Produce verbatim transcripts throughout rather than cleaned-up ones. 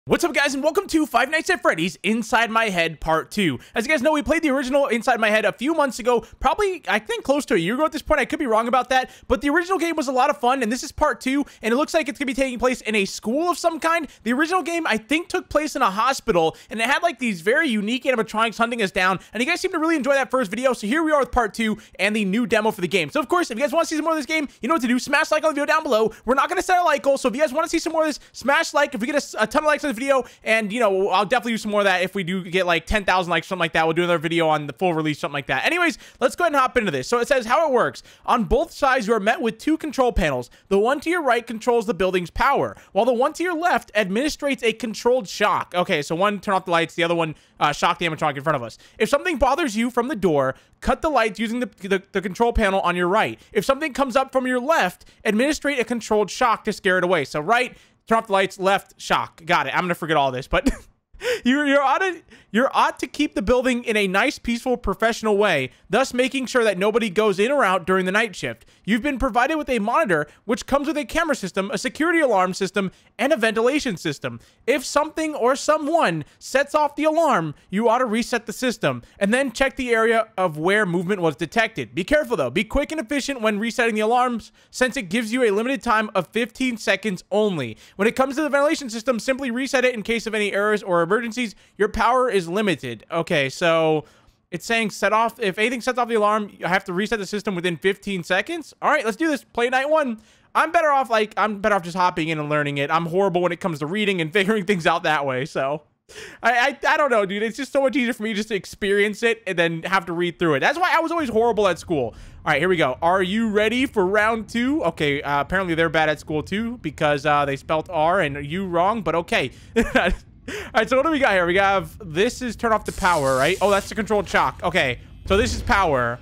What's up, guys, and welcome to Five Nights at Freddy's Inside My Head Part two. As you guys know, we played the original Inside My Head a few months ago, probably, I think, close to a year ago at this point. I could be wrong about that, but the original game was a lot of fun, and this is Part two, and it looks like it's going to be taking place in a school of some kind. The original game, I think, took place in a hospital, and it had, like, these very unique animatronics hunting us down, and you guys seem to really enjoy that first video, so here we are with Part two and the new demo for the game. So, of course, if you guys want to see some more of this game, you know what to do. Smash like on the video down below. We're not going to set a like goal, so if you guys want to see some more of this, smash like. If we get a, a ton of likes on this video, and you know, I'll definitely do some more of that if we do get like ten thousand likes, something like that. We'll do another video on the full release, something like that. Anyways, let's go ahead and hop into this. So it says how it works. On both sides, you are met with two control panels. The one to your right controls the building's power, while the one to your left administrates a controlled shock. Okay, so one, turn off the lights, the other one, uh, shock the animatronic in front of us. If something bothers you from the door, cut the lights using the, the, the control panel on your right. If something comes up from your left, administrate a controlled shock to scare it away. So right, turn off the lights, left, shock. Got it. I'm gonna forget all this, but you're, you're, ought to, you're ought to keep the building in a nice, peaceful, professional way, thus making sure that nobody goes in or out during the night shift. You've been provided with a monitor, which comes with a camera system, a security alarm system, and a ventilation system. If something or someone sets off the alarm, you ought to reset the system, and then check the area of where movement was detected. Be careful, though. Be quick and efficient when resetting the alarms, since it gives you a limited time of fifteen seconds only. When it comes to the ventilation system, simply reset it in case of any errors or emergencies. Your power is limited. Okay, so it's saying set off, if anything sets off the alarm, you have to reset the system within fifteen seconds. All right, let's do this. Play night one. I'm better off, like, I'm better off just hopping in and learning it. I'm horrible when it comes to reading and figuring things out that way, so I, I, I don't know, dude. It's just so much easier for me just to experience it and then have to read through it. That's why I was always horrible at school. All right, here we go. Are you ready for round two? Okay, uh, apparently they're bad at school too because uh, they spelt R and you wrong, but okay. All right, so what do we got here? We have, this is turn off the power, right? Oh, that's the controlled shock. Okay, so this is power.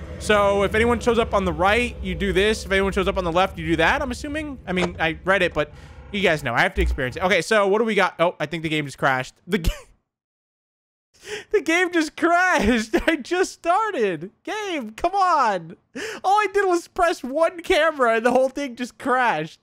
So if anyone shows up on the right, you do this. If anyone shows up on the left, you do that, I'm assuming. I mean, I read it, but you guys know. I have to experience it. Okay, so what do we got? Oh, I think the game just crashed. The game... The game just crashed. I just started. Game, come on. All I did was press one camera and the whole thing just crashed.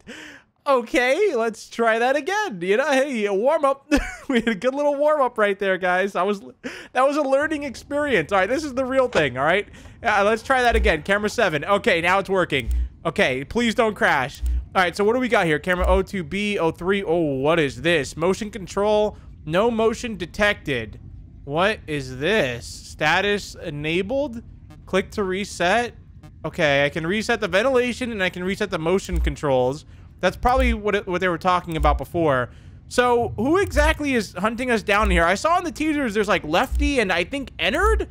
Okay, let's try that again. You know, hey, a warm up. We had a good little warm up right there, guys. I was, that was a learning experience. All right, this is the real thing. All right, uh, let's try that again. Camera seven. Okay, now it's working. Okay, please don't crash. All right, so what do we got here? Camera O two B, O three. Oh, what is this? Motion control. No motion detected. What is this? Status enabled. Click to reset. Okay, I can reset the ventilation and I can reset the motion controls. That's probably what, it, what they were talking about before. So who exactly is hunting us down here? I saw in the teasers there's like Lefty and I think Ennard.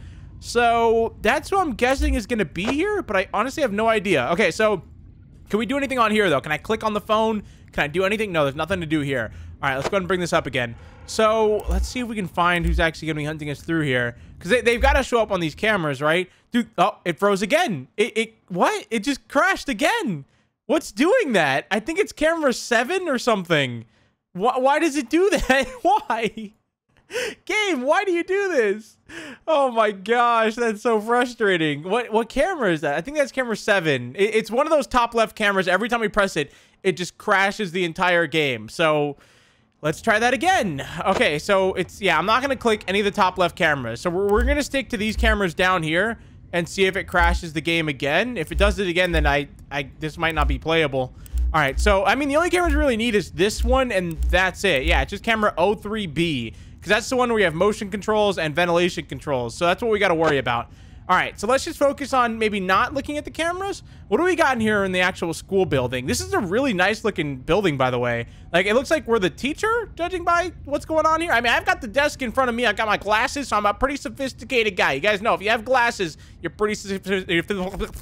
So that's who I'm guessing is going to be here, but I honestly have no idea. Okay, so can we do anything on here though? Can I click on the phone? Can I do anything? No, there's nothing to do here. All right, let's go ahead and bring this up again. So let's see if we can find who's actually going to be hunting us through here. Because they, they've got to show up on these cameras, right? Dude, oh, it froze again. It, it, what? It just crashed again. What's doing that? I think it's camera seven or something. Why, why does it do that? Why? Game, why do you do this? Oh my gosh, that's so frustrating. What what camera is that? I think that's camera seven. It, it's one of those top left cameras. Every time we press it, it just crashes the entire game. So let's try that again. Okay, so it's, yeah, I'm not going to click any of the top left cameras. So we're, we're going to stick to these cameras down here and see if it crashes the game again. If it does it again, then I, I, this might not be playable. All right, so, I mean, the only cameras we really need is this one, and that's it. Yeah, it's just camera O three B, because that's the one where we have motion controls and ventilation controls. So that's what we got to worry about. All right, so let's just focus on maybe not looking at the cameras. What do we got in here in the actual school building? This is a really nice looking building, by the way. Like, it looks like we're the teacher, judging by what's going on here. I mean, I've got the desk in front of me. I've got my glasses, so I'm a pretty sophisticated guy. You guys know, if you have glasses, you're pretty sophisticated.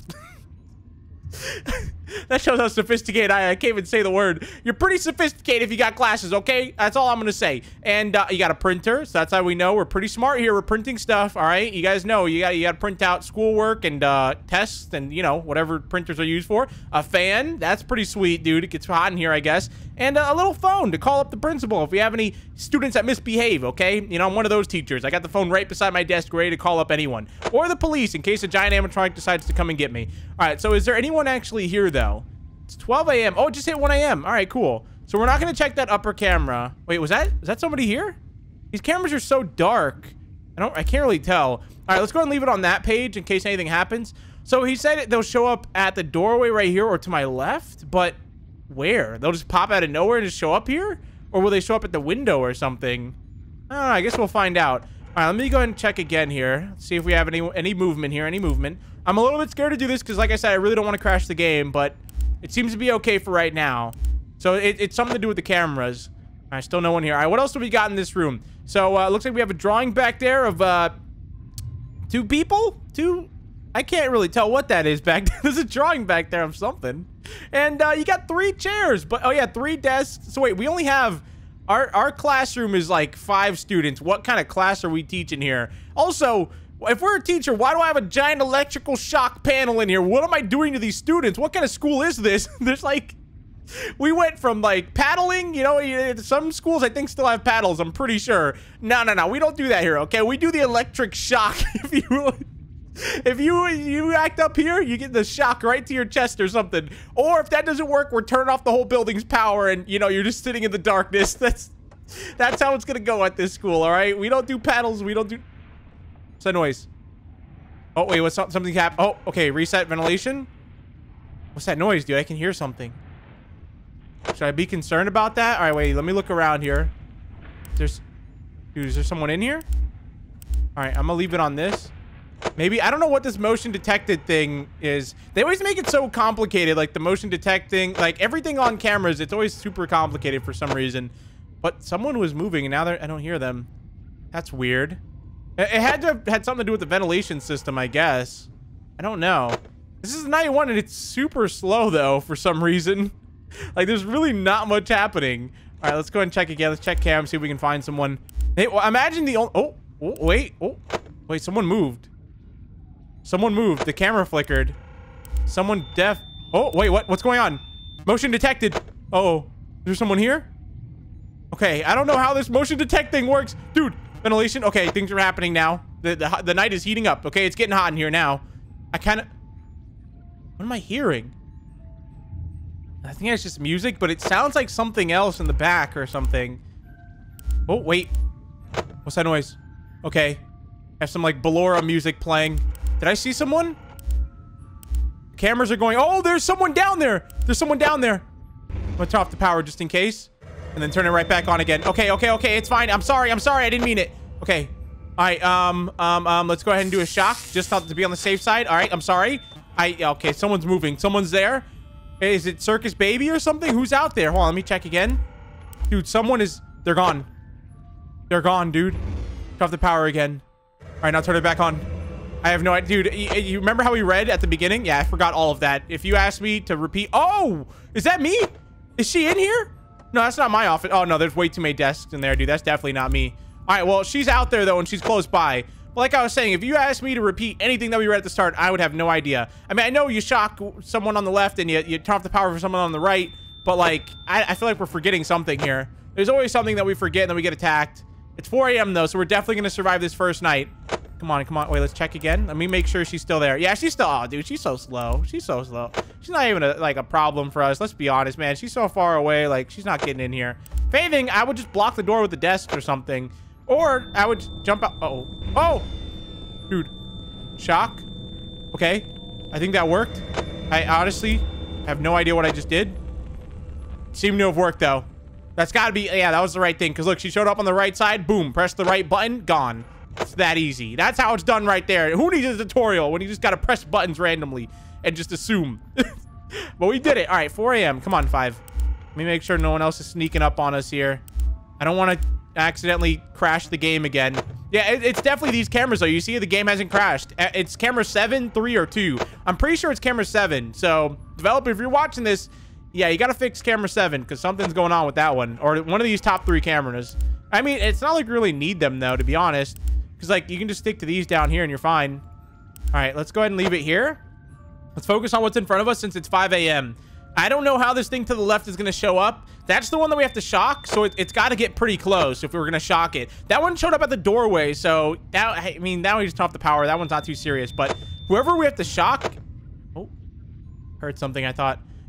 That shows how sophisticated I, I can't even say the word. You're pretty sophisticated if you got glasses, okay? That's all I'm gonna say. And uh, you got a printer, so that's how we know we're pretty smart here. We're printing stuff, all right? You guys know you got you got to print out schoolwork and uh, tests and, you know, whatever printers are used for. A fan, that's pretty sweet, dude. It gets hot in here, I guess. And uh, a little phone to call up the principal if we have any students that misbehave, okay? You know, I'm one of those teachers. I got the phone right beside my desk ready to call up anyone. Or the police in case a giant animatronic decides to come and get me. All right, so is there anyone actually here, though? It's twelve A M Oh, it just hit one A M All right, cool. So we're not going to check that upper camera. Wait, was that, is that somebody here? These cameras are so dark. I don't, I can't really tell. All right, let's go ahead and leave it on that page in case anything happens. So he said they'll show up at the doorway right here or to my left, but where? They'll just pop out of nowhere and just show up here? Or will they show up at the window or something? I don't know, I guess we'll find out. All right, let me go ahead and check again here. See if we have any any movement here, any movement. I'm a little bit scared to do this because, like I said, I really don't want to crash the game, but it seems to be okay for right now. So it, it's something to do with the cameras. All right, still no one here. All right, what else do we got in this room? So uh, looks like we have a drawing back there of uh, two people? Two? I can't really tell what that is back there. There's a drawing back there of something. And uh, you got three chairs, but oh yeah, three desks. So wait, we only have, our, our classroom is like five students. What kind of class are we teaching here? Also, if we're a teacher, why do I have a giant electrical shock panel in here? What am I doing to these students? What kind of school is this? There's like, we went from like paddling, you know, some schools I think still have paddles, I'm pretty sure. No, no, no, we don't do that here, okay? We do the electric shock. If you if you you act up here, you get the shock right to your chest or something. Or if that doesn't work, we're turning off the whole building's power and, you know, you're just sitting in the darkness. That's that's how it's gonna go at this school, all right? We don't do paddles, we don't do... What's that noise? Oh, wait, what's up? Something happened. Oh, okay, reset ventilation. What's that noise, dude? I can hear something. Should I be concerned about that? All right, wait, let me look around here. There's, dude, is there someone in here? All right, I'm gonna leave it on this. Maybe, I don't know what this motion detected thing is. They always make it so complicated, like the motion detecting, like everything on cameras, it's always super complicated for some reason. But someone was moving and now they're, I don't hear them. That's weird. It had to have had something to do with the ventilation system, I guess. I don't know. This is night one and it's super slow though, for some reason. Like, there's really not much happening. All right, let's go ahead and check again. Let's check cam, see if we can find someone. Hey, well, imagine the only... Oh, oh, wait. Oh, wait, someone moved. Someone moved. The camera flickered. Someone def... Oh, wait, what? What's going on? Motion detected. Uh oh, is there someone here? Okay, I don't know how this motion detect thing works. Dude, ventilation. Okay, things are happening now. The, the, the night is heating up. Okay, it's getting hot in here now. I kind of... What am I hearing? I think it's just music, but it sounds like something else in the back or something. Oh, wait. What's that noise? Okay. I have some, like, Ballora music playing. Did I see someone? Cameras are going... Oh, there's someone down there. There's someone down there. I'm gonna turn off the power just in case. And then turn it right back on again. Okay, okay, okay. It's fine. I'm sorry. I'm sorry. I didn't mean it. Okay. All right. Um, um, um, let's go ahead and do a shock. Just to be on the safe side. All right. I'm sorry. I... Okay, someone's moving. Someone's there. Hey, is it Circus Baby or something? Who's out there? Hold on, let me check again. Dude, someone is... They're gone. They're gone, dude. Turn off the power again. All right, now turn it back on. I have no idea. Dude, you, you remember how we read at the beginning? Yeah, I forgot all of that. If you asked me to repeat... Oh! Is that me? Is she in here? No, that's not my office. Oh, no, there's way too many desks in there, dude. That's definitely not me. All right, well, she's out there, though, and she's close by. But like I was saying, if you asked me to repeat anything that we read at the start, I would have no idea. I mean, I know you shock someone on the left and you, you turn off the power for someone on the right, but like, I, I feel like we're forgetting something here. There's always something that we forget and then we get attacked. It's four A M though, so we're definitely going to survive this first night. Come on, come on. Wait, let's check again. Let me make sure she's still there. Yeah, she's still... Oh, dude, she's so slow. She's so slow. She's not even, a, like, a problem for us. Let's be honest, man. She's so far away. Like, she's not getting in here. If anything, I would just block the door with the desk or something. Or I would jump out... Uh-oh. Oh! Dude. Shock. Okay. I think that worked. I honestly have no idea what I just did. Seemed to have worked, though. That's got to be... Yeah, that was the right thing. Because, look, she showed up on the right side. Boom. Press the right button. Gone. It's that easy. That's how it's done right there. Who needs a tutorial when you just got to press buttons randomly and just assume? But we did it. All right, four A M Come on, five. Let me make sure no one else is sneaking up on us here. I don't want to accidentally crash the game again. Yeah, it, it's definitely these cameras, though. You see, the game hasn't crashed. It's camera seven, three, or two. I'm pretty sure it's camera seven. So, developer, if you're watching this, yeah, you got to fix camera seven because something's going on with that one. Or one of these top three cameras. I mean, it's not like we really need them, though, to be honest. Because, like, you can just stick to these down here and you're fine. All right, let's go ahead and leave it here. Let's focus on what's in front of us since it's five A M I don't know how this thing to the left is going to show up. That's the one that we have to shock, so it, it's got to get pretty close if we were going to shock it. That one showed up at the doorway, so that, I mean, now we just turn off the power. That one's not too serious, but whoever we have to shock... Oh, heard something, I thought.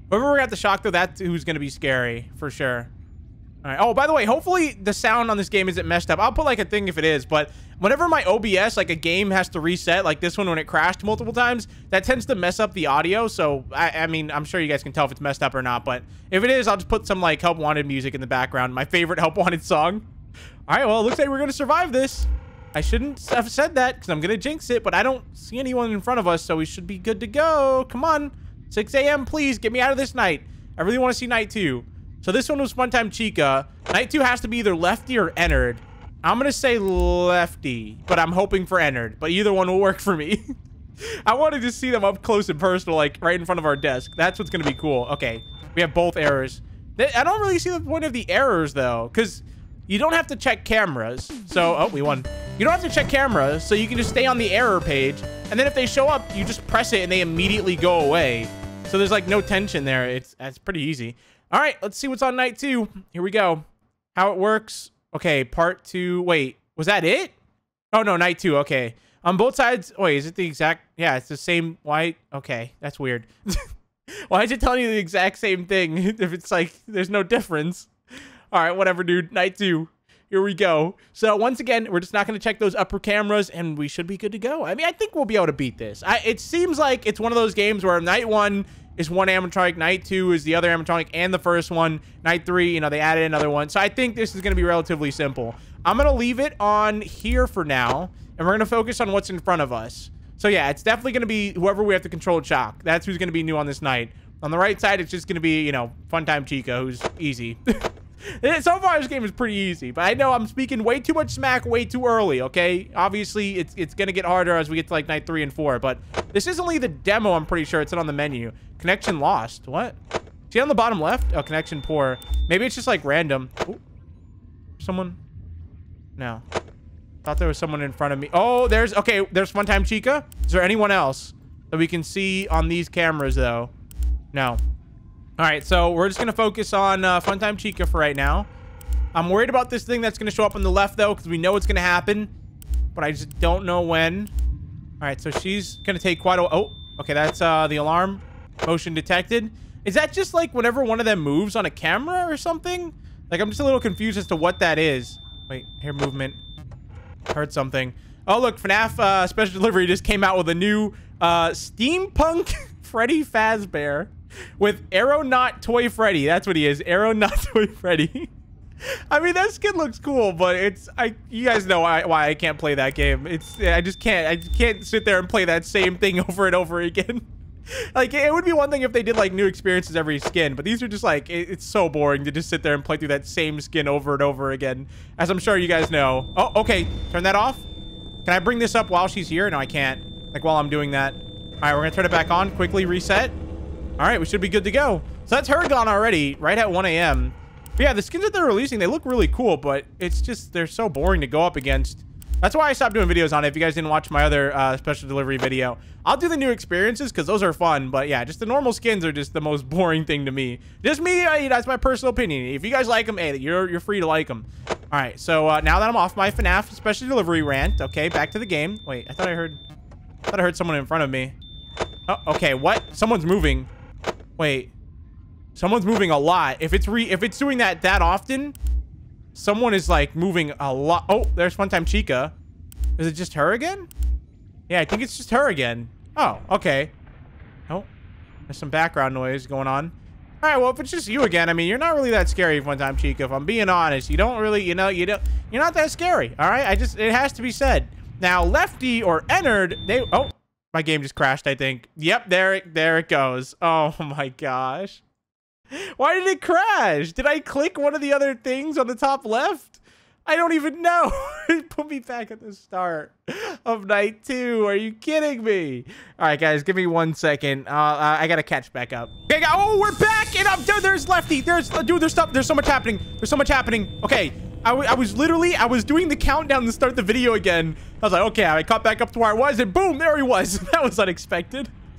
Whoever we're gonna have to shock, though, that's who's gonna be scary, for sure. All right. Oh, by the way, hopefully the sound on this game isn't messed up. I'll put, like, a thing if it is, but whenever my O B S, like, a game has to reset, like this one when it crashed multiple times, that tends to mess up the audio, so, I, I mean, I'm sure you guys can tell if it's messed up or not, but if it is, I'll just put some, like, Help Wanted music in the background, my favorite Help Wanted song. All right, well, it looks like we're gonna survive this. I shouldn't have said that, because I'm gonna jinx it, but I don't see anyone in front of us, so we should be good to go. Come on. six A M, please, get me out of this night. I really want to see night two. So this one was Funtime Chica. Night two has to be either Lefty or Ennard. I'm going to say Lefty, but I'm hoping for Ennard. But either one will work for me. I wanted to see them up close and personal, like right in front of our desk. That's what's going to be cool. Okay, we have both errors. I don't really see the point of the errors, though, because you don't have to check cameras. So, oh, we won. You don't have to check cameras, so you can just stay on the error page. And then if they show up, you just press it and they immediately go away. So there's like no tension there. It's that's pretty easy. All right, let's see what's on night two. Here we go. How it works. Okay, part two. Wait, was that it? Oh, no, night two. Okay. On both sides. Wait, is it the exact? Yeah, it's the same white. Okay, that's weird. Why is it telling you the exact same thing if it's like there's no difference? All right, whatever, dude. Night two. Here we go. So once again, we're just not going to check those upper cameras, and we should be good to go. I mean, I think we'll be able to beat this. I, it seems like it's one of those games where night one is one animatronic, night two is the other animatronic, and the first one. Night three, you know, they added another one. So I think this is going to be relatively simple. I'm going to leave it on here for now, and we're going to focus on what's in front of us. So yeah, it's definitely going to be whoever we have to control shock. That's who's going to be new on this night. On the right side, it's just going to be, you know, Funtime Chica, who's easy. So far, this game is pretty easy, but I know I'm speaking way too much smack way too early, okay? Obviously, it's, it's going to get harder as we get to, like, night three and four, but this is only the demo, I'm pretty sure. It's not on the menu. Connection lost. What? See on the bottom left? Oh, connection poor. Maybe it's just, like, random. Ooh. Someone? No. Thought there was someone in front of me. Oh, there's... Okay, there's Funtime Chica. Is there anyone else that we can see on these cameras, though? No. All right, so we're just going to focus on uh, Funtime Chica for right now. I'm worried about this thing that's going to show up on the left, though, because we know it's going to happen, but I just don't know when. All right, so she's going to take quite a... Oh, okay, that's uh, the alarm. Motion detected. Is that just, like, whenever one of them moves on a camera or something? Like, I'm just a little confused as to what that is. Wait, hair movement. Heard something. Oh, look, FNAF uh, Special Delivery just came out with a new uh, steampunk Freddy Fazbear. With Aeronaut Toy Freddy. That's what he is. Aeronaut Toy Freddy. I mean, that skin looks cool, but it's... I. You guys know why, why I can't play that game. It's... I just can't. I just can't sit there and play that same thing over and over again. Like, it would be one thing if they did, like, new experiences every skin, but these are just, like... It, it's so boring to just sit there and play through that same skin over and over again. As I'm sure you guys know. Oh, okay. Turn that off. Can I bring this up while she's here? No, I can't. Like, while I'm doing that. All right, we're gonna turn it back on. Quickly reset. All right, we should be good to go. So that's her gone already, right at one A M But yeah, the skins that they're releasing, they look really cool, but it's just, they're so boring to go up against. That's why I stopped doing videos on it. If you guys didn't watch my other uh, special delivery video, I'll do the new experiences because those are fun. But yeah, just the normal skins are just the most boring thing to me. Just me, I, that's my personal opinion. If you guys like them, hey, you're, you're free to like them. All right, so uh, now that I'm off my FNAF special delivery rant, okay, back to the game. Wait, I thought I heard, I thought I heard someone in front of me. Oh, okay, what? Someone's moving. Wait, someone's moving a lot. If it's re if it's doing that that often, someone is like moving a lot. Oh, there's Funtime Chica. Is it just her again? Yeah, I think it's just her again. Oh, okay. Oh, there's some background noise going on. All right, well, if it's just you again, I mean, you're not really that scary, Funtime Chica. If I'm being honest, you don't really, you know, you don't, you're not that scary. All right, I just, it has to be said. Now, Lefty or Ennard, they, oh. My game just crashed, I think. Yep, there it, there it goes. Oh my gosh. Why did it crash? Did I click one of the other things on the top left? I don't even know. It put me back at the start of night two. Are you kidding me? All right, guys, give me one second. Uh, uh, I gotta catch back up. Okay, oh, we're back, and I'm, dude, there's Lefty. There's, uh, dude, there's stuff. There's so much happening. There's so much happening. Okay. I, I was literally, I was doing the countdown to start the video again. I was like, okay, I caught back up to where I was, and boom, there he was. That was unexpected.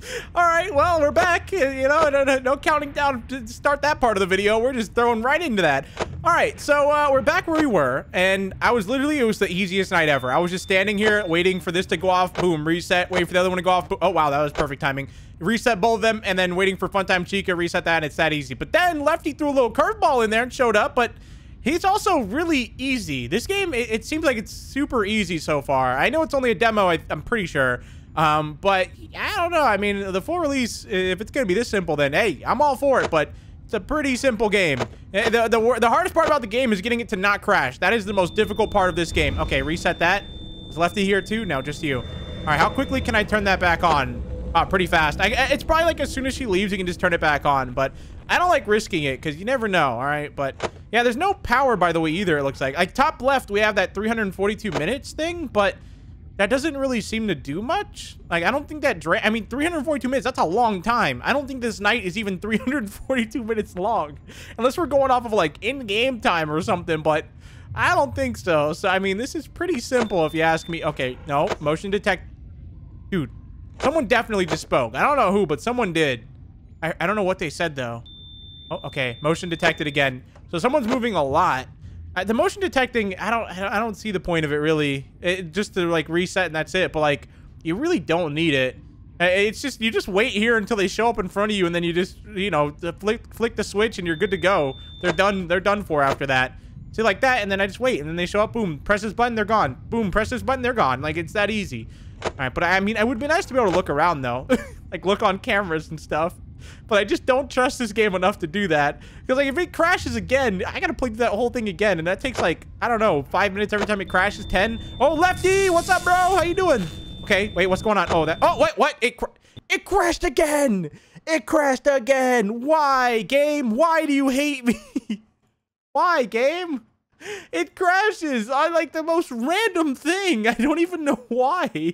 All right, well, we're back. You know, no, no, no counting down to start that part of the video. We're just throwing right into that. All right, so uh, we're back where we were, and I was literally, it was the easiest night ever. I was just standing here waiting for this to go off. Boom, reset. Wait for the other one to go off. Oh, wow, that was perfect timing. Reset both of them, and then waiting for Funtime Chica, reset that, and it's that easy. But then Lefty threw a little curveball in there and showed up, but he's also really easy. This game, it, it seems like it's super easy so far. I know it's only a demo, I, I'm pretty sure. Um, but I don't know. I mean, the full release, if it's going to be this simple, then hey, I'm all for it, but it's a pretty simple game. The, the, the hardest part about the game is getting it to not crash. That is the most difficult part of this game. Okay, reset that. Is Lefty here too? No, just you. All right, how quickly can I turn that back on? Oh, pretty fast. I, it's probably like as soon as she leaves, you can just turn it back on, but I don't like risking it because you never know, all right? But yeah, there's no power, by the way, either, it looks like. Like, top left, we have that three hundred forty-two minutes thing, but that doesn't really seem to do much. Like, I don't think that dra- I mean, three hundred forty-two minutes, that's a long time. I don't think this night is even three hundred forty-two minutes long. Unless we're going off of, like, in-game time or something, but I don't think so. So, I mean, this is pretty simple if you ask me. Okay, no, motion detect. Dude, someone definitely just spoke. I don't know who, but someone did. I, I don't know what they said, though. Oh, okay, motion detected again. So someone's moving a lot. Uh, the motion detecting, I don't, I don't see the point of it really. It, just to like reset and that's it. But like, you really don't need it. It's just you just wait here until they show up in front of you, and then you just you know flick flick the switch, and you're good to go. They're done. They're done for after that. See, like that, and then I just wait, and then they show up. Boom, press this button, they're gone. Boom, press this button, they're gone. Like it's that easy. All right, but I mean, it would be nice to be able to look around though, like look on cameras and stuff. But I just don't trust this game enough to do that. Because, like, if it crashes again, I gotta play through that whole thing again. And that takes, like, I don't know, five minutes every time it crashes, ten. Oh, Lefty! What's up, bro? How you doing? Okay, wait, what's going on? Oh, that... Oh, what? What? It, cr it crashed again! It crashed again! Why, game? Why do you hate me? Why, game? It crashes on, like, the most random thing. I don't even know why.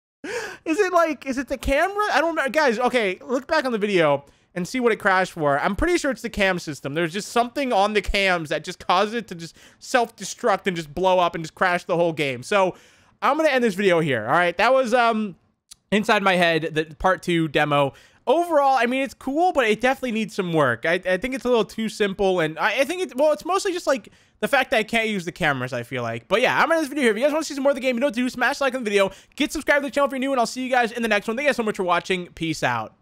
Is it like, is it the camera? I don't know. Guys, okay, look back on the video and see what it crashed for. I'm pretty sure it's the cam system. There's just something on the cams that just caused it to just self-destruct and just blow up and just crash the whole game. So I'm going to end this video here. All right, that was um Inside My Head, the part two demo. Overall, I mean, it's cool, but it definitely needs some work. I, I think it's a little too simple, and I, I think it's, well, it's mostly just like the fact that I can't use the cameras, I feel like. But yeah, I'm in this video here. If you guys want to see some more of the game, you know what to do. Smash like on the video, get subscribed to the channel if you're new, and I'll see you guys in the next one. Thank you guys so much for watching. Peace out.